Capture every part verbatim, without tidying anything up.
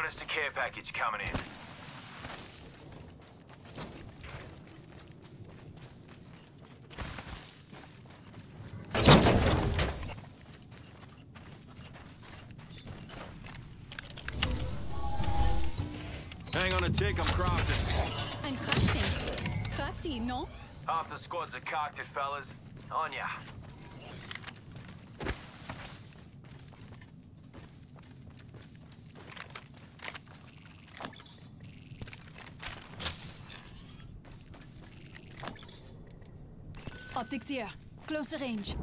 Noticed a care package coming in. Hang on a tick, I'm crafting. I'm crafting. Crafty, no? Half the squads are cocked it, fellas. On ya. Optics here. Closer range.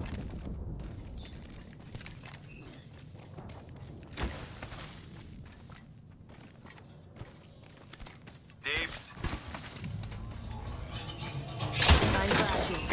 Deeps. I'm crashing.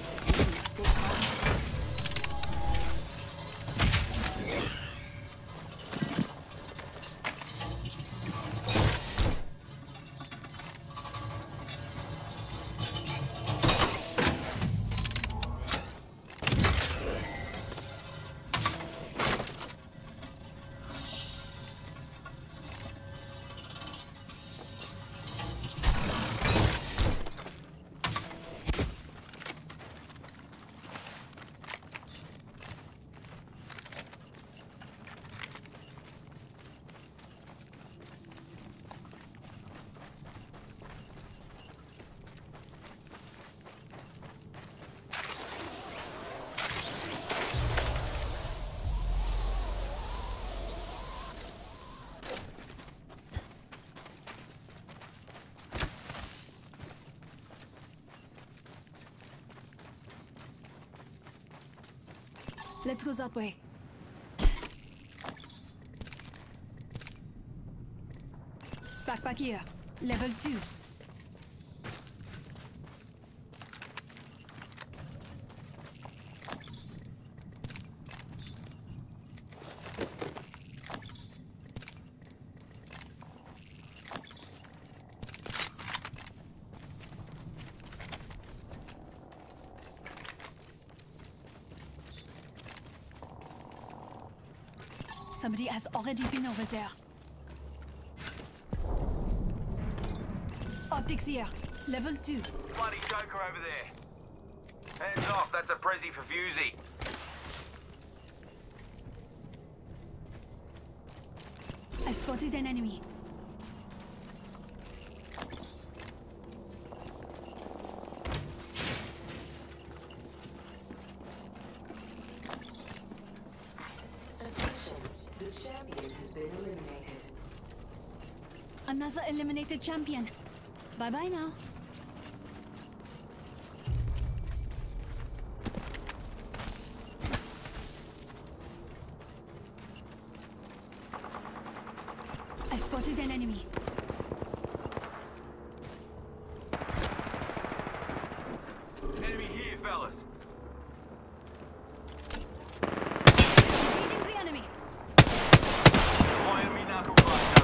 Let's go that way. Backpack here. Level two. Somebody has already been over there. Optics here. Level two. Bloody Joker over there. Hands off, that's a Prezi for Fusey. I spotted an enemy. Another eliminated champion. Bye-bye now. I spotted an enemy. Enemy here, fellas. Engaging the enemy. One enemy knuckle cluster.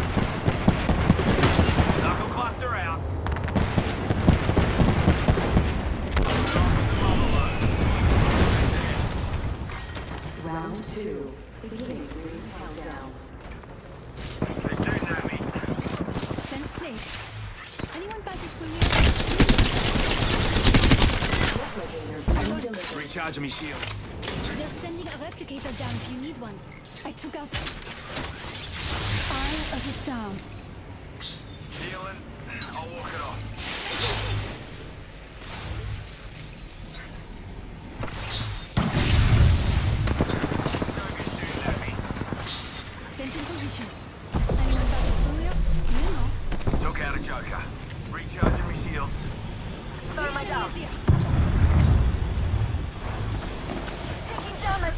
Knuckle cluster out. Round two. Beginning ring countdown. They're shooting at me. Fence place. Anyone passes through here? Replicator being delivered. Recharging me shield. They're sending a replicator down if you need one. I took out Eye of the Storm. Healing. I'll walk it off. Don't be shooting at me. Fence in position. Anyone passes through here? You know. Took out a Joker. Recharging me shields. Throw my down. Taking damage.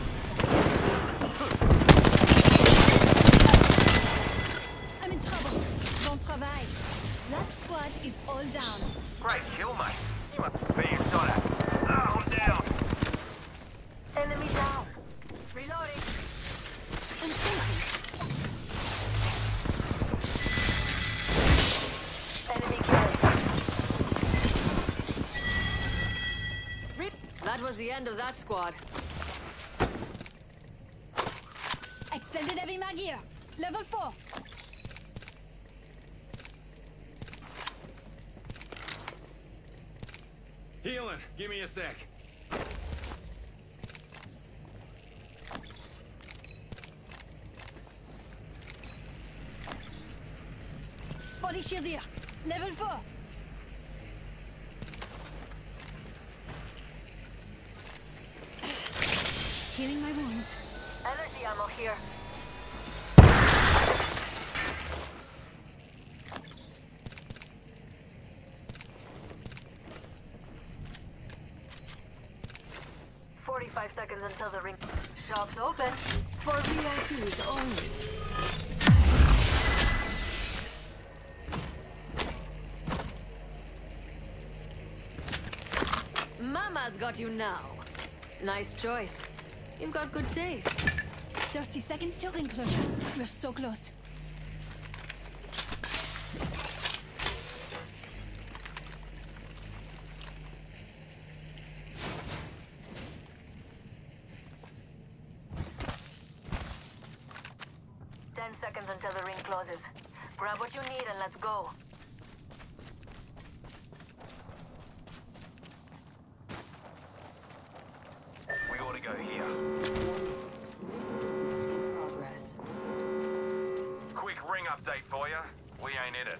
I'm in trouble. Bon travail. That squad is all down. Great kill, mate. You must be inside it. Oh, I'm down. Enemy down. Reloading. I'm thinking. Enemy killed. Rip. That was the end of that squad. Extended heavy mag here. Level four. Healing. Give me a sec. Body shield here. Level four. Healing my wounds. Energy ammo here. Forty-five seconds until the ring. Shop's open. For V I Ps only. Mama's got you now. Nice choice. You've got good taste. thirty seconds to ring closure. We're so close. Ten seconds until the ring closes. Grab what you need and let's go. We ought to go here. In progress. Quick ring update for you. We ain't in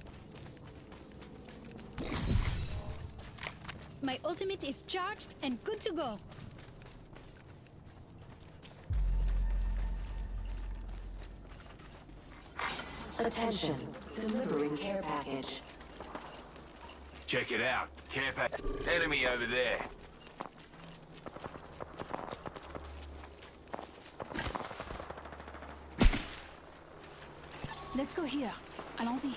it. My ultimate is charged and good to go. Attention. Delivering care package. Check it out. Care pack. Enemy over there. Let's go here. Allons-y.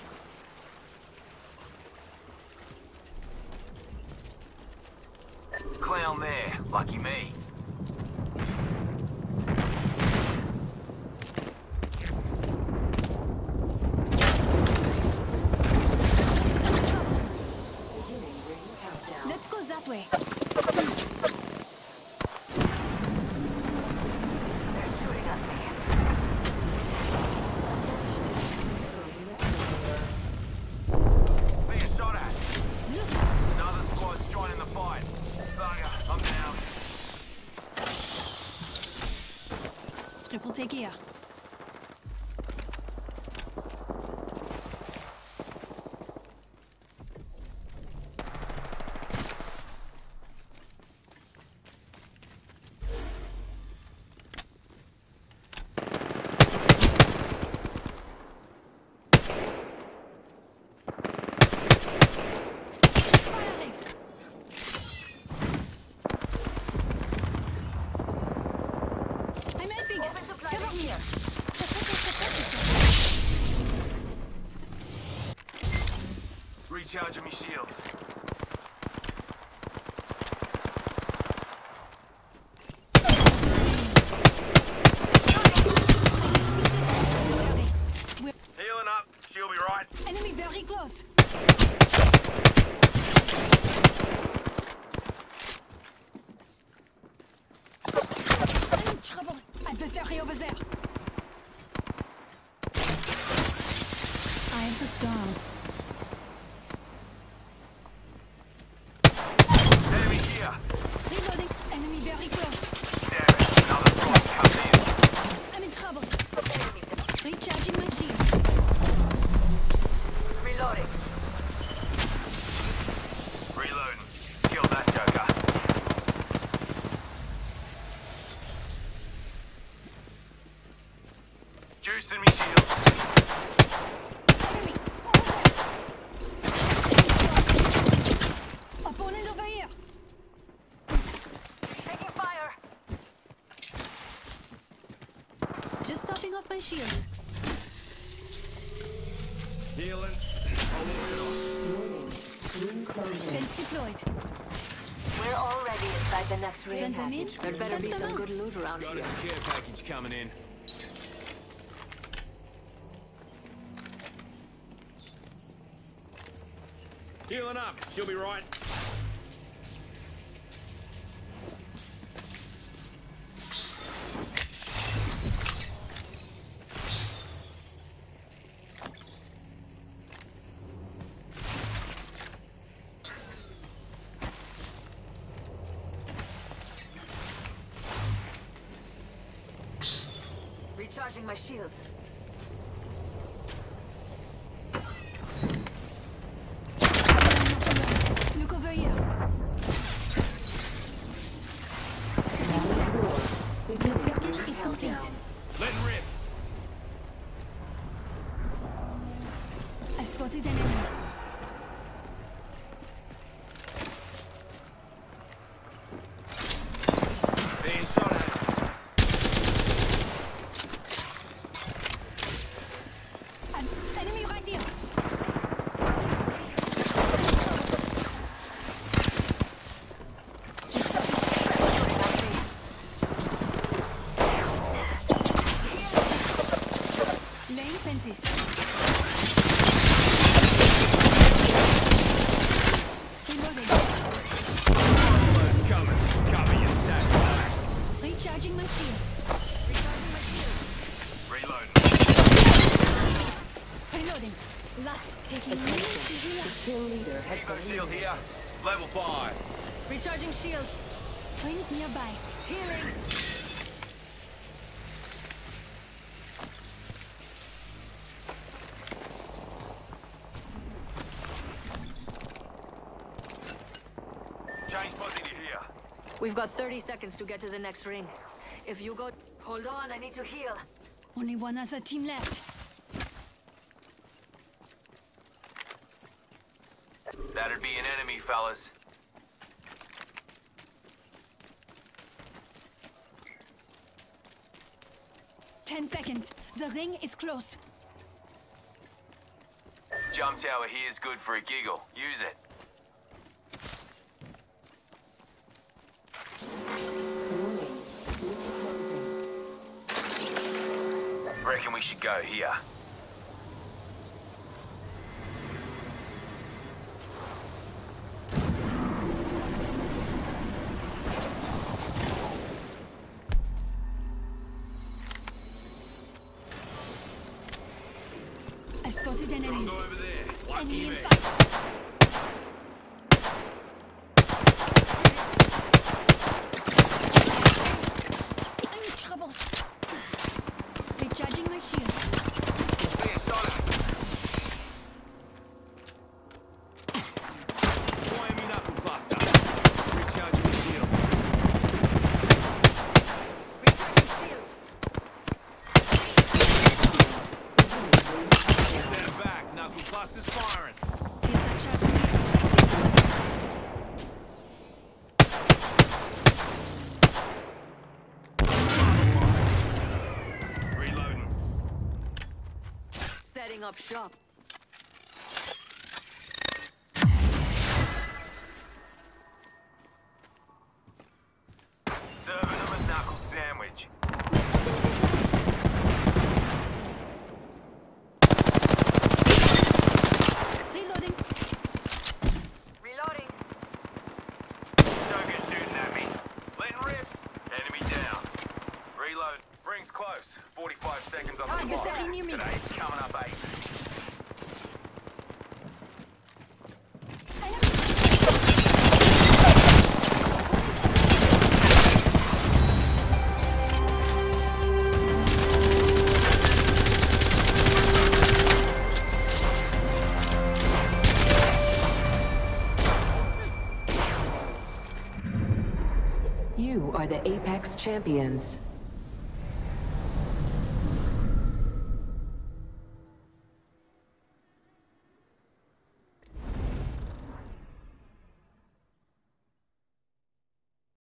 Clown there. Lucky me. Let's go that way. They're shooting at me. Being shot at. Look, Another squad's joining the fight. Bugger, I'm down. triple take here. Firing. I'm helping. Open supply Cover bin me. here. Recharging me shields. We're Healing up. She'll be right. enemy very close. I'm in trouble. Adversary over there. I am so strong. Enemy here. Reloading. Enemy very close. Damn it. Another squad coming in. I'm in trouble. Enemy down. Recharging my shield. Reloading. Reloading. Kill that joker. Juicing me shields. Enemy over there. Opponent over here. Taking fire. Just topping off my shields. Healing. Fence deployed. We're already inside the next ring Friends, I'm in. package. There better be Fence them some out. good loot around Got here. a care package coming in. Healing up. She'll be right. Recharging my shield. Look over here. The circuit is complete. Let rip. I spotted an enemy. Being shot at. An enemy right here. Laying fences. Reloading. Coming. Cover your stack. Recharging my shields. Reloading. Reloading. Last taking a minute to heal. Kill leader has Evo shield here. Level five. Recharging shields. Rings nearby. Healing. Change positive here. We've got thirty seconds to get to the next ring. If you go... Hold on, I need to heal. Only one other team left. That'd be an enemy, fellas. Ten seconds. The ring is close. Jump tower here is good for a giggle. Use it. Reckon we should go here. I spotted an enemy. Go over there. Lucky Enemy me. inside. I'm in trouble. Recharging my shields. Being shot at. Fire me knuckle cluster. Recharging the shield. Recharging shields. Stand back. Knuckle cluster's firing. Here's a charging me. I see somebody. Reloading. Setting up shop. Serving them a knuckle sandwich. Reloading. Reloading. Don't get shooting at me. Letting rip. Enemy down. Reload. Rings close. forty-five seconds on the Target clock. setting near me. Today's coming up eight. You are the Apex Champions.